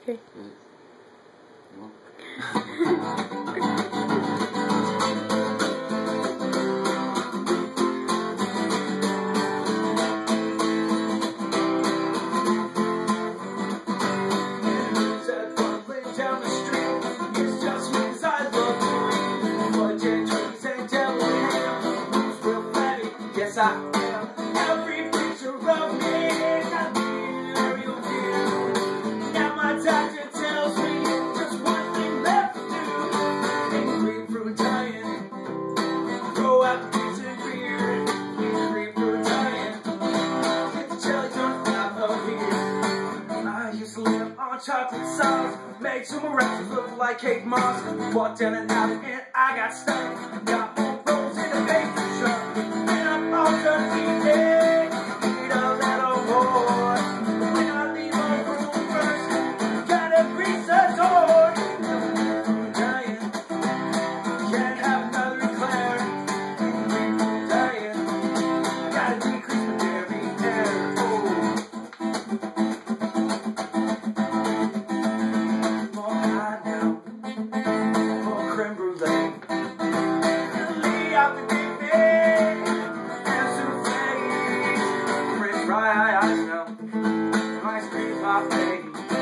Okay. Yes, I am. Every picture of me is a real view. Now my doctor tells me just one thing left to do. Take a green fruit giant, throw out the kitchen beard. Eat a green fruit giant, get the jelly junk out of here. I used to live on chocolate sauce, made some wraps look like Kate Moss. Walked down an alley and I got stuck. Got more rolls in the pastry shop. And I'm all done eating. Need a little more. When I leave my room first, gotta grease the door. Giant, can't have another eclair. Giant, gotta decrease my dairy air. More hot now, more creme brulee. Lay out the big bed and souffles. French fries now, ice cream parfait.